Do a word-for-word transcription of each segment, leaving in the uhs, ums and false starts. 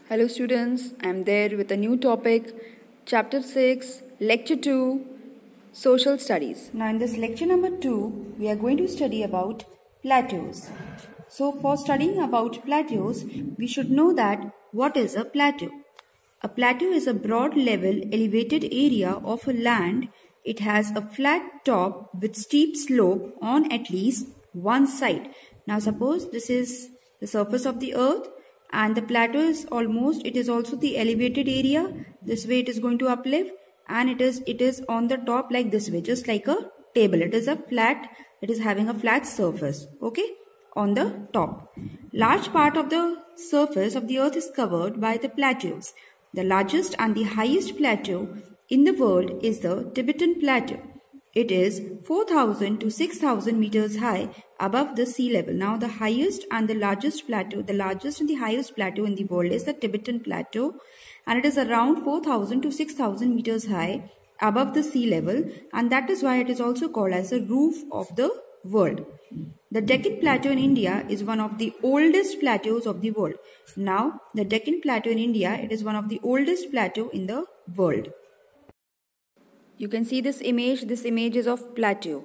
Hello students, I am there with a new topic, chapter six, lecture two, social studies. Now in this lecture number two, we are going to study about plateaus. So for studying about plateaus, we should know that what is a plateau. A plateau is a broad level elevated area of a land. It has a flat top with steep slope on at least one side. Now suppose this is the surface of the earth and the plateau is almost, it is also the elevated area. This way it is going to uplift and it is, it is on the top like this way, just like a table. It is a flat, it is having a flat surface, okay, on the top. Large part of the surface of the earth is covered by the plateaus. The largest and the highest plateau in the world is the Tibetan Plateau. It is four thousand to six thousand meters high above the sea level. Now the highest and the largest plateau, the largest and the highest plateau in the world is the Tibetan Plateau, and it is around four thousand to six thousand meters high above the sea level, and that is why it is also called as the roof of the world. The Deccan Plateau in India is one of the oldest plateaus of the world. Now, the Deccan Plateau in India, it is one of the oldest plateau in the world. You can see this image. This image is of plateau.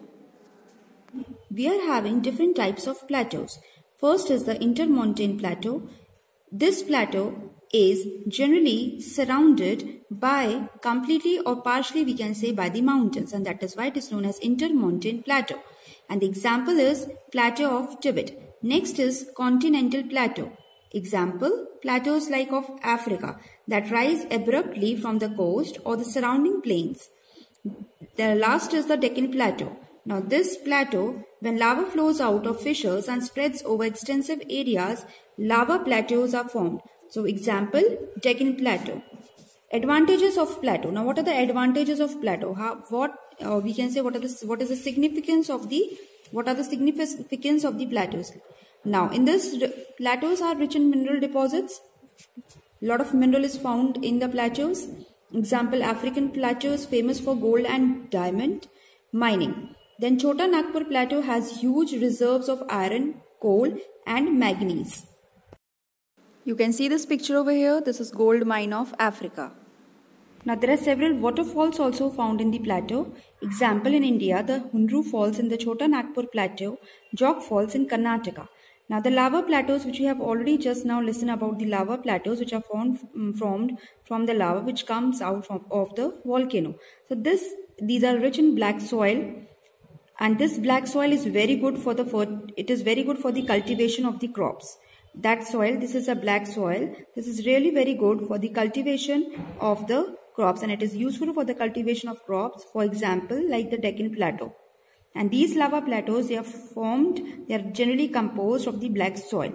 We are having different types of plateaus. First is the intermontane plateau. This plateau is generally surrounded by completely or partially, we can say, by the mountains, and that is why it is known as intermontane plateau. And the example is Plateau of Tibet. Next is continental plateau. Example, plateaus like of Africa that rise abruptly from the coast or the surrounding plains. The last is the Deccan Plateau. Now this plateau, when lava flows out of fissures and spreads over extensive areas, lava plateaus are formed. So example, Deccan Plateau. Advantages of plateau. Now what are the advantages of plateau? How, what uh, we can say, what are the, what is the significance of the, what are the significance of the plateaus? Now in this, plateaus are rich in mineral deposits. A lot of mineral is found in the plateaus. Example, African Plateau is famous for gold and diamond mining. Then Chota Nagpur Plateau has huge reserves of iron, coal and manganese. You can see this picture over here. This is gold mine of Africa. Now there are several waterfalls also found in the plateau. Example, in India, the Hunru Falls in the Chota Nagpur Plateau, Jog Falls in Karnataka. Now the lava plateaus, which we have already just now listened about, the lava plateaus which are formed, um, formed from the lava which comes out from, of the volcano. So this, these are rich in black soil, and this black soil is very good for the, it is very good for the cultivation of the crops. That soil, this is a black soil, this is really very good for the cultivation of the crops, and it is useful for the cultivation of crops, for example, like the Deccan Plateau. And these lava plateaus, they are formed, they are generally composed of the black soil.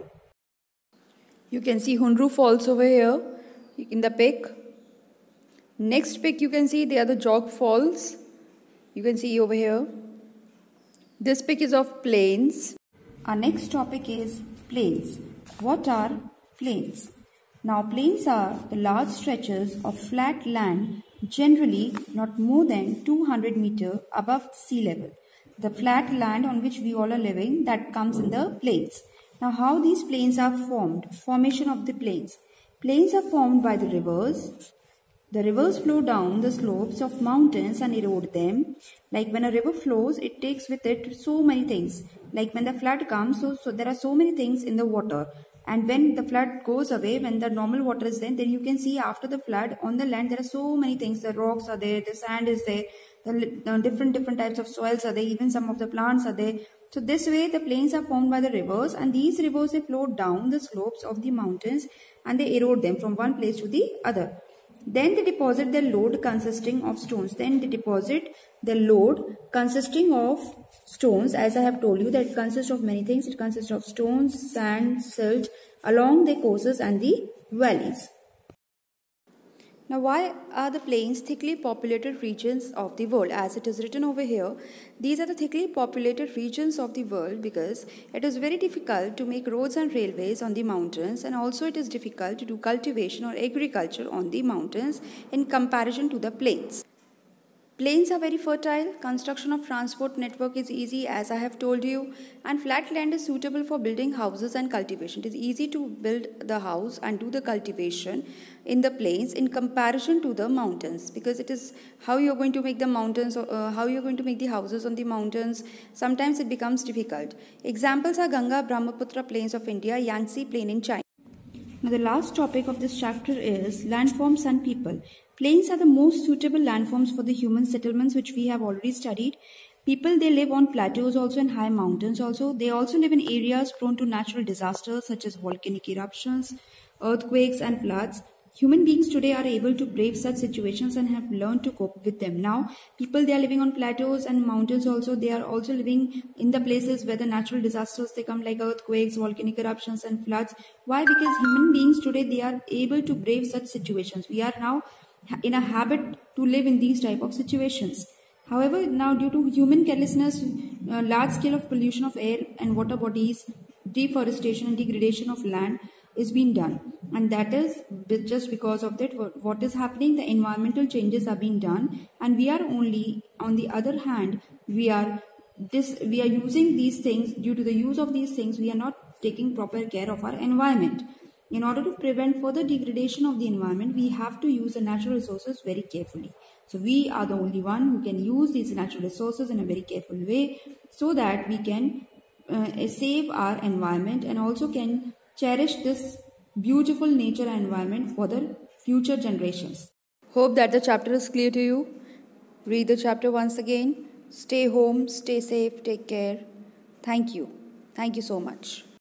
You can see Hunru Falls over here in the pic. Next pic you can see they are the Jog Falls. You can see over here. This pic is of plains. Our next topic is plains. What are plains? Now plains are the large stretches of flat land, generally not more than two hundred meters above sea level. The flat land on which we all are living, that comes in the plains. Now how these plains are formed? Formation of the plains. Plains are formed by the rivers. The rivers flow down the slopes of mountains and erode them. Like when a river flows, it takes with it so many things. Like when the flood comes, so, so there are so many things in the water. And when the flood goes away, when the normal water is there, then you can see after the flood on the land, there are so many things. The rocks are there, the sand is there, the, the different different types of soils are there, even some of the plants are there. So this way the plains are formed by the rivers, and these rivers, they flow down the slopes of the mountains and they erode them from one place to the other. Then they deposit their load consisting of stones. Then they deposit the load consisting of stones. As I have told you that it consists of many things. It consists of stones, sand, silt along the courses and the valleys. Now why are the plains thickly populated regions of the world? As it is written over here, these are the thickly populated regions of the world because it is very difficult to make roads and railways on the mountains, and also it is difficult to do cultivation or agriculture on the mountains in comparison to the plains. Plains are very fertile, construction of transport network is easy as I have told you, and flat land is suitable for building houses and cultivation. It is easy to build the house and do the cultivation in the plains in comparison to the mountains, because it is how you are going to make the mountains, uh, how you are going to make the houses on the mountains. Sometimes it becomes difficult. Examples are Ganga Brahmaputra plains of India, Yangtze plain in China. Now the last topic of this chapter is landforms and people. Plains are the most suitable landforms for the human settlements, which we have already studied. People, they live on plateaus also and high mountains also. They also live in areas prone to natural disasters such as volcanic eruptions, earthquakes and floods. Human beings today are able to brave such situations and have learned to cope with them. Now, people, they are living on plateaus and mountains also. They are also living in the places where the natural disasters, they come like earthquakes, volcanic eruptions and floods. Why? Because human beings today, they are able to brave such situations. We are now in a habit to live in these type of situations. However, now due to human carelessness, uh, large scale of pollution of air and water bodies, deforestation and degradation of land is being done, and that is just because of that what is happening, the environmental changes are being done, and we are only, on the other hand, we are this we are using these things. Due to the use of these things, we are not taking proper care of our environment. In order to prevent further degradation of the environment, we have to use the natural resources very carefully. So we are the only one who can use these natural resources in a very careful way, so that we can uh, save our environment and also can cherish this beautiful nature and environment for the future generations. Hope that the chapter is clear to you. Read the chapter once again. Stay home, stay safe, take care. Thank you. Thank you so much.